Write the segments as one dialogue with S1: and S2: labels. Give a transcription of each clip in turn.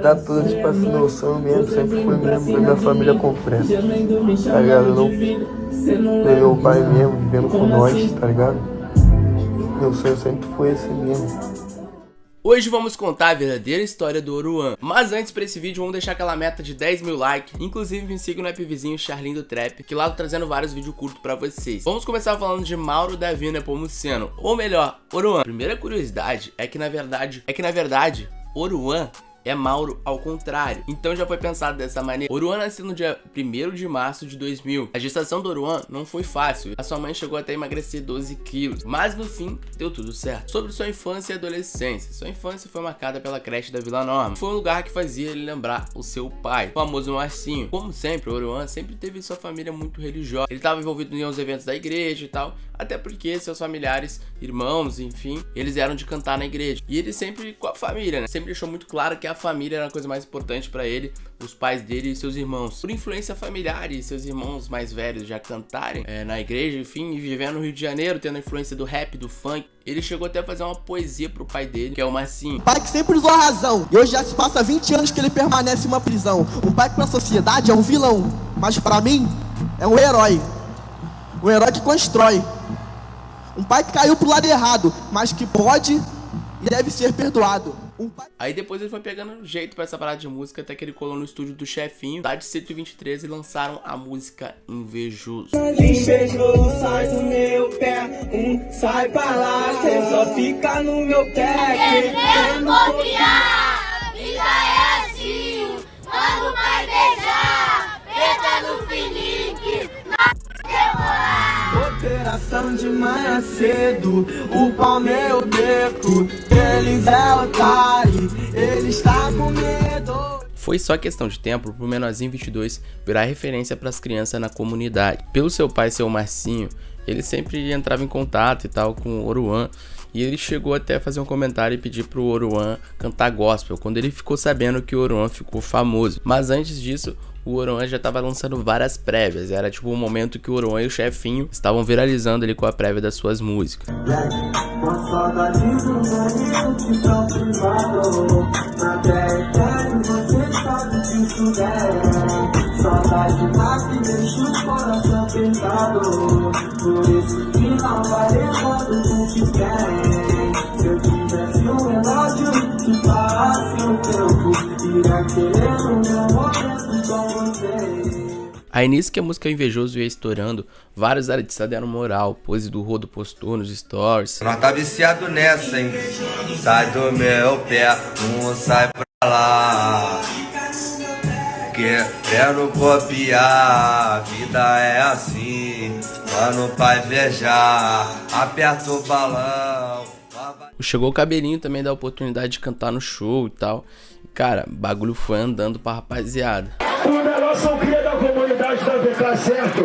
S1: dá todo, tipo assim, meu sonho mesmo, sempre foi mesmo ver minha família completa, tá ligado? Eu não ver meu pai mesmo, vivendo com nós, tá ligado? Meu sonho sempre foi esse mesmo.
S2: Hoje vamos contar a verdadeira história do Oruan. Mas antes, pra esse vídeo, vamos deixar aquela meta de 10 mil likes. Inclusive, me siga no app vizinho Charlinho do Trap, que lá eu tô trazendo vários vídeos curtos pra vocês. Vamos começar falando de Mauro Davi Nepomuceno, ou melhor, Oruan. Primeira curiosidade é que na verdade, Oruan é Mauro ao contrário. Então já foi pensado dessa maneira. Oruan nasceu no dia 1º de março de 2000. A gestação do Oruan não foi fácil. A sua mãe chegou até a emagrecer 12 quilos. Mas no fim, deu tudo certo. Sobre sua infância e adolescência. Sua infância foi marcada pela creche da Vila Norma. Foi um lugar que fazia ele lembrar o seu pai, o famoso Marcinho. Como sempre, Oruan sempre teve sua família muito religiosa. Ele estava envolvido em uns eventos da igreja e tal. Até porque seus familiares, irmãos, enfim, eles eram de cantar na igreja. E ele sempre com a família, né? Sempre deixou muito claro que a família era a coisa mais importante pra ele, os pais dele e seus irmãos. Por influência familiar e seus irmãos mais velhos já cantarem na igreja, enfim, e vivendo no Rio de Janeiro, tendo a influência do rap, do funk, ele chegou até a fazer uma poesia pro pai dele, que é o Marcinho.
S3: Pai que sempre usou a razão, e hoje já se passa 20 anos que ele permanece em uma prisão. Um pai que pra sociedade é um vilão, mas pra mim é um herói. Um herói que constrói. Um pai que caiu pro lado errado, mas que pode e deve ser perdoado.
S2: Aí depois ele foi pegando jeito pra essa parada de música, até que ele colou no estúdio do Chefinho, da de 123, e lançaram a música Invejoso.
S4: Invejoso sai do meu pé, sai pra lá, cê só fica no meu pé.
S5: Querendo copiar, vida é assim, manda o pai beijar, preta no Felipe, na demorar.
S4: Operação de manhã cedo, o pau meu beco, eles é otário, eles tá com medo.
S2: Foi só questão de tempo pro Menorzinho 22 virar referência pras crianças na comunidade. Pelo seu pai ser o Marcinho, ele sempre entrava em contato e tal com o Oruan. E ele chegou até a fazer um comentário e pedir pro Oruan cantar gospel, quando ele ficou sabendo que o Oruan ficou famoso. Mas antes disso, o Oruan já tava lançando várias prévias. Era tipo um momento que o Oruan e o Chefinho estavam viralizando ali com a prévia das suas músicas. Aí nisso que a música Invejoso ia estourando, vários artistas deram moral, pose do Rodo postou nos stories.
S6: Nós tá viciado nessa, hein? Sai do meu pé, não sai pra lá. Quero copiar, a vida é assim. Mano, pai invejar, aperta o balão.
S2: Chegou o Cabelinho também da oportunidade de cantar no show e tal. E, cara, o bagulho foi andando pra rapaziada.
S7: O negócio é o cria da comunidade da VK, certo?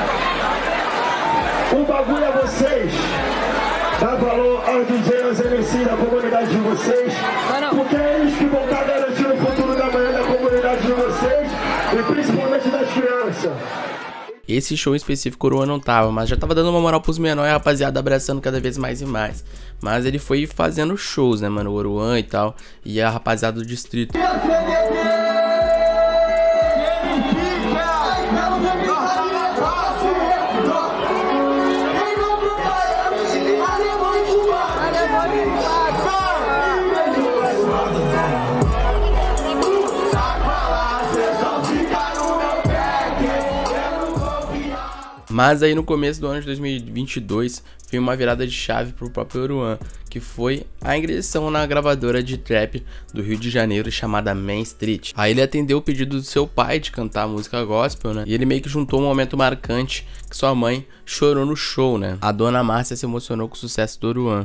S7: O bagulho é vocês. Dá valor aos DJs, aos MC da comunidade de vocês. Porque é eles que vão estar garantindo o futuro da manhã da comunidade de vocês. E principalmente das crianças.
S2: Esse show em específico o Oruan não tava, mas já tava dando uma moral pros menores e a rapaziada abraçando cada vez mais e mais. Mas ele foi fazendo shows, né, mano, o Oruan e tal, e a rapaziada do distrito. Mas aí no começo do ano de 2022 veio uma virada de chave pro próprio Oruan, que foi a ingressão na gravadora de trap do Rio de Janeiro chamada Main Street. Aí ele atendeu o pedido do seu pai de cantar música gospel, né? E ele meio que juntou um momento marcante que sua mãe chorou no show, né? A dona Márcia se emocionou com o sucesso do Oruan.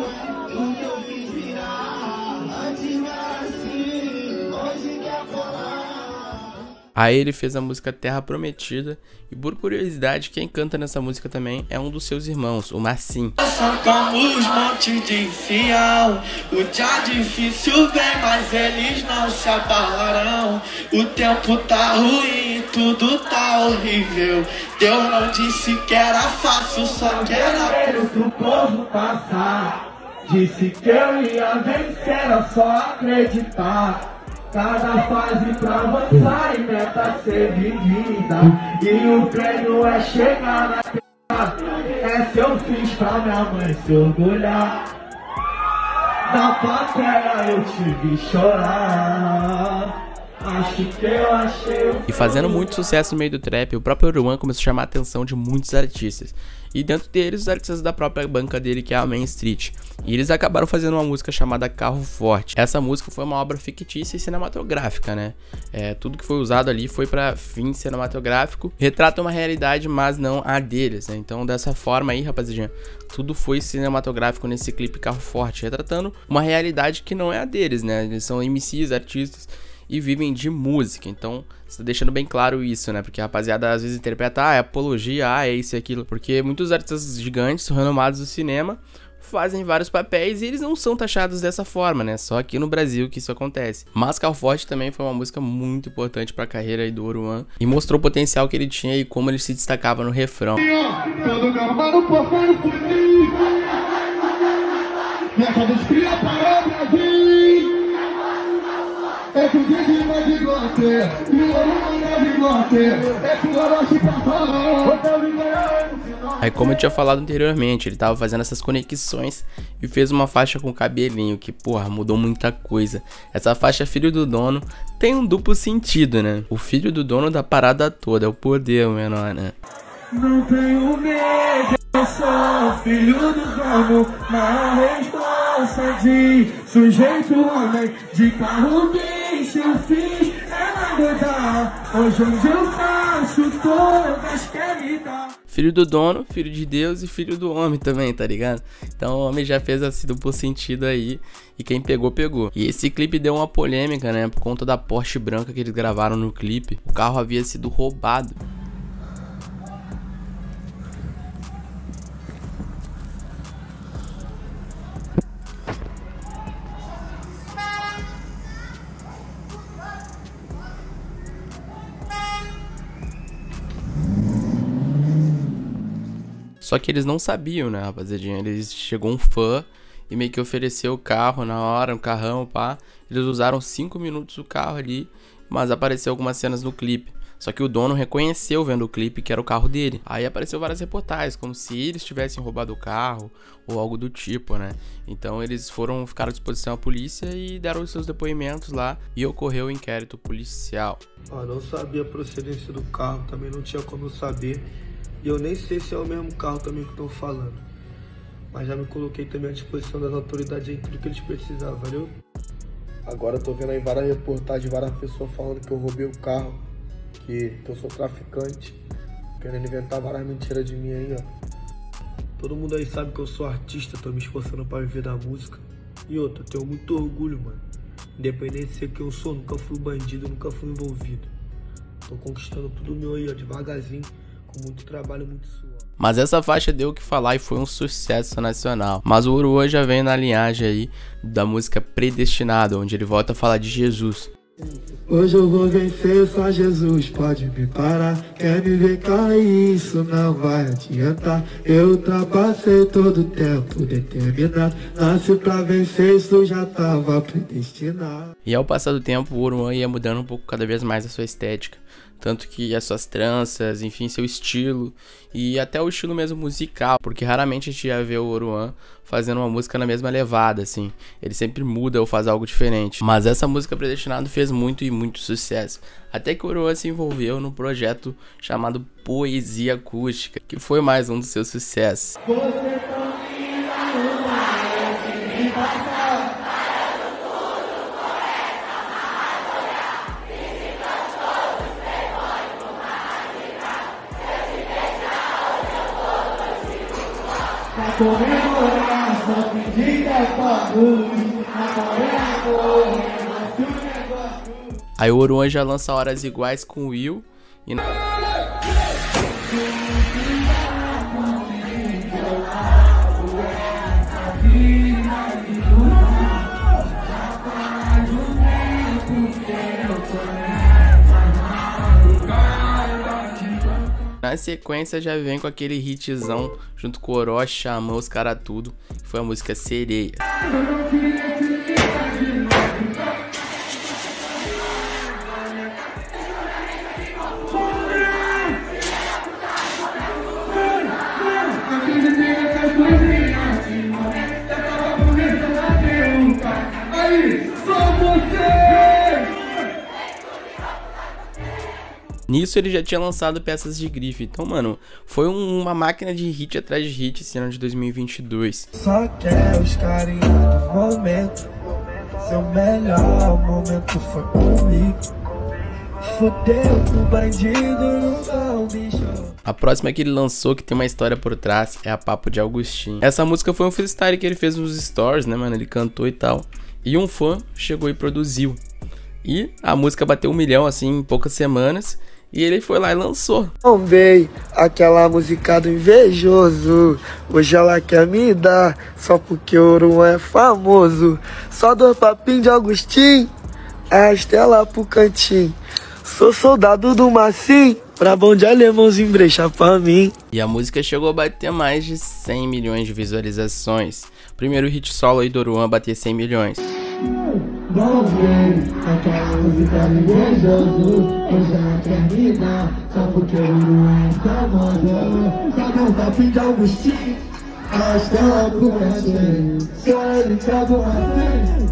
S2: Aí ele fez a música Terra Prometida, e por curiosidade, quem canta nessa música também é um dos seus irmãos, o Marcinho.
S4: São como os montes de infiel, o dia difícil vem, mas eles não se abalarão. O tempo tá ruim, tudo tá horrível. Deus não disse que era fácil, só que era pro povo passar. Disse que eu ia vencer, era só acreditar. Cada fase pra avançar e meta ser vivida. E o prêmio é chegar na terra. Essa eu fiz pra minha mãe se orgulhar. Na plateia eu te vi chorar. Acho que eu achei.
S2: E fazendo muito sucesso no meio do trap, o próprio Oruan começou a chamar a atenção de muitos artistas. E dentro deles, os artistas da própria banca dele, que é a Main Street. E eles acabaram fazendo uma música chamada Carro Forte. Essa música foi uma obra fictícia e cinematográfica, né? Tudo que foi usado ali foi para fim cinematográfico. Retrata uma realidade, mas não a deles, né? Então, dessa forma aí, rapaziadinha, tudo foi cinematográfico nesse clipe Carro Forte, retratando uma realidade que não é a deles, né? Eles são MCs, artistas, e vivem de música. Então, você tá deixando bem claro isso, né? Porque a rapaziada às vezes interpreta, é apologia, é isso e aquilo. Porque muitos artistas gigantes, renomados do cinema, fazem vários papéis e eles não são taxados dessa forma, né? Só aqui no Brasil que isso acontece. Mas Carro Forte também foi uma música muito importante pra carreira aí do Oruan e mostrou o potencial que ele tinha e como ele se destacava no refrão. Aí, como eu tinha falado anteriormente, ele tava fazendo essas conexões e fez uma faixa com cabelinho que, porra, mudou muita coisa. Essa faixa Filho do Dono tem um duplo sentido, né? O filho do dono da parada toda, é o poder, o menor, né?
S4: Não tenho medo, eu sou filho do dono, na responsa de sujeito homem, de carro bicho eu fiz, ela doidar, hoje eu faço todas que me dá.
S2: Filho do dono, filho de Deus e filho do homem também, tá ligado? Então o homem já fez assim duplo sentido aí, e quem pegou, pegou. E esse clipe deu uma polêmica, né, por conta da Porsche branca que eles gravaram no clipe. O carro havia sido roubado. Só que eles não sabiam, né, rapaziadinha? Eles chegou um fã e meio que ofereceu o carro na hora, um carrão, pá. Eles usaram 5 minutos o carro ali, mas apareceu algumas cenas no clipe. Só que o dono reconheceu vendo o clipe que era o carro dele. Aí apareceu várias reportagens, como se eles tivessem roubado o carro ou algo do tipo, né? Então eles ficaram à disposição à polícia e deram os seus depoimentos lá e ocorreu o inquérito policial.
S1: Não sabia a procedência do carro, também não tinha como saber. E eu nem sei se é o mesmo carro também que estão falando. Mas já me coloquei também à disposição das autoridades em tudo que eles precisavam, valeu? Agora eu tô vendo aí várias reportagens, várias pessoas falando que eu roubei o carro, que eu sou traficante, querendo inventar várias mentiras de mim aí, ó. Todo mundo aí sabe que eu sou artista, tô me esforçando pra viver da música. E outra, eu tenho muito orgulho, mano. Independente de ser quem eu sou, nunca fui bandido, nunca fui envolvido. Tô conquistando tudo meu aí, ó, devagarzinho. Com muito trabalho, muito suor.
S2: Mas essa faixa deu o que falar e foi um sucesso nacional. Mas o Oruan já vem na linhagem aí da música Predestinado, onde ele volta a falar de Jesus.
S4: Hoje eu vou vencer, só Jesus pode me parar. Quer me ver cair, isso não vai adiantar. Eu ultrapassei todo o tempo determinado. Nasci pra vencer, isso já tava predestinado.
S2: E ao passar do tempo, o Oruan ia mudando um pouco cada vez mais a sua estética. Tanto que as suas tranças, enfim, seu estilo e até o estilo mesmo musical, porque raramente a gente ia ver o Oruan fazendo uma música na mesma levada, assim. Ele sempre muda ou faz algo diferente. Mas essa música Predestinado fez muito e muito sucesso. Até que o Oruan se envolveu num projeto chamado Poesia Acústica, que foi mais um dos seus sucessos. Aí o Oruan já lança Horas Iguais com o Will e na sequência já vem com aquele hitzão junto com o Orochi, Xamã, os cara tudo, que foi a música Sereia. Nisso ele já tinha lançado Peças de Grife. Então, mano, foi uma máquina de hit atrás de hit esse ano de 2022.
S4: Só quer os carinhos do momento. Seu melhor momento foi comigo. Fudeu com o bandido, não bicho.
S2: A próxima que ele lançou, que tem uma história por trás, é a Papo de Agostinho. Essa música foi um freestyle que ele fez nos stories, né, mano? Ele cantou e tal. E um fã chegou e produziu. E a música bateu 1 milhão, assim, em poucas semanas. E ele foi lá e lançou.
S3: Bombei aquela música do invejoso. Hoje ela quer me dar, só porque o Oruan é famoso. Só 2 papinhos de Agostinho, arrasta ela pro cantinho. Sou soldado do Massim, pra bom de alemãozinho brecha pra mim.
S2: E a música chegou a bater mais de 100 milhões de visualizações. Primeiro hit solo aí do Oruan a bater 100 milhões.
S4: Bombei aquela música do invejoso. Hoje ela quer me dar, só porque o Oruan é famoso. Só 2 papinhos de Agostinho, arrasta ela pro cantinho. Só ele quer do Massim.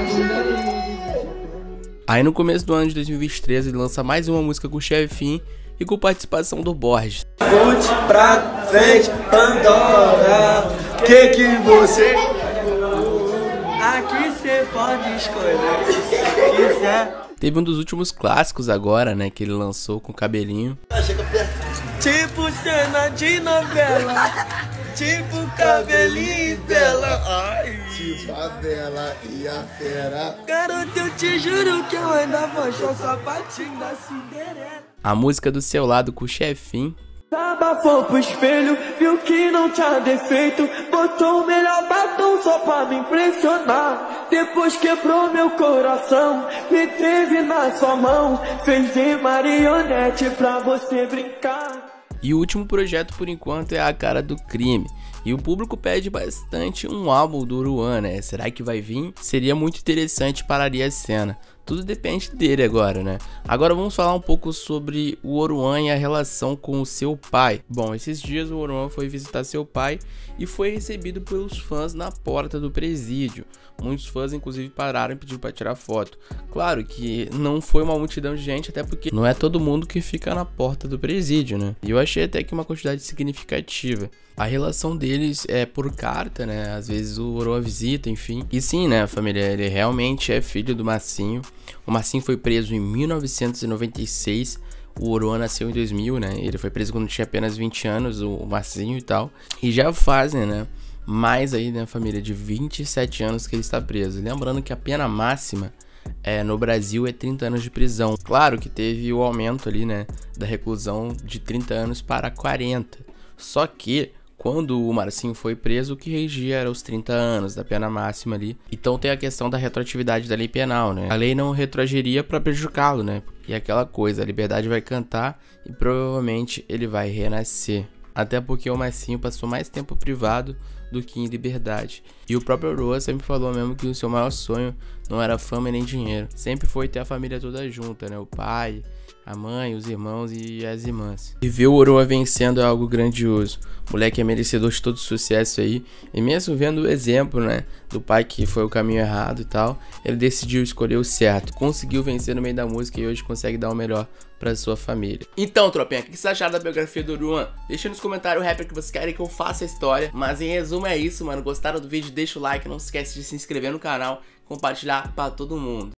S2: Aí no começo do ano de 2023 ele lança mais uma música com o Chefinho e com participação do Borges.
S4: Volte pra frente, Pandora. Que você... Aqui você pode escolher se quiser.
S2: Teve um dos últimos clássicos agora, né, que ele lançou com o cabelinho.
S4: Tipo cena de novela, tipo cabelinho dela. Ai,
S3: Tipo a Bela e a Fera.
S4: garoto, eu te juro que eu ainda vou achar o sapatinho da Cinderela.
S2: A música do Seu Lado com o Chefinho.
S4: Abafou pro espelho, viu que não tinha defeito. Botou o melhor batom só pra me impressionar. Depois quebrou meu coração, me teve na sua mão. Fez de marionete pra você brincar.
S2: E o último projeto por enquanto é A Cara do Crime. E o público pede bastante um álbum do Oruan, né? Será que vai vir? Seria muito interessante, pararia a cena. Tudo depende dele agora, né? Agora vamos falar um pouco sobre o Oruan e a relação com o seu pai. Bom, esses dias o Oruan foi visitar seu pai e foi recebido pelos fãs na porta do presídio. Muitos fãs inclusive pararam e pediram para tirar foto. Claro que não foi uma multidão de gente, até porque não é todo mundo que fica na porta do presídio, né? E eu achei até que uma quantidade significativa. A relação deles é por carta, né? Às vezes o Oruan visita, enfim. E sim, né, família, ele realmente é filho do Massinho. O Massinho foi preso em 1996. O Oruan nasceu em 2000, né? Ele foi preso quando tinha apenas 20 anos, o Massinho e tal. E já fazem, né, mais aí, né, família, de 27 anos que ele está preso. Lembrando que a pena máxima no Brasil é 30 anos de prisão. Claro que teve o aumento ali, né, da reclusão de 30 anos para 40. Só que quando o Marcinho foi preso, o que regia era os 30 anos da pena máxima ali. Então tem a questão da retroatividade da lei penal, né? A lei não retroagiria para prejudicá-lo, né? E aquela coisa, a liberdade vai cantar e provavelmente ele vai renascer. Até porque o Marcinho passou mais tempo privado do que em liberdade. E o próprio Oruan sempre falou mesmo que o seu maior sonho não era fama nem dinheiro. Sempre foi ter a família toda junta, né? O pai, a mãe, os irmãos e as irmãs. E ver o Oruan vencendo é algo grandioso. O moleque é merecedor de todo sucesso aí. E mesmo vendo o exemplo, né, do pai que foi o caminho errado e tal, ele decidiu escolher o certo. Conseguiu vencer no meio da música e hoje consegue dar o melhor pra sua família. Então, tropinha, o que vocês acharam da biografia do Oruan? Deixa nos comentários o rapper que vocês querem que eu faça a história. Mas em resumo é isso, mano. Gostaram do vídeo? Deixa o like, não se esquece de se inscrever no canal, compartilhar pra todo mundo.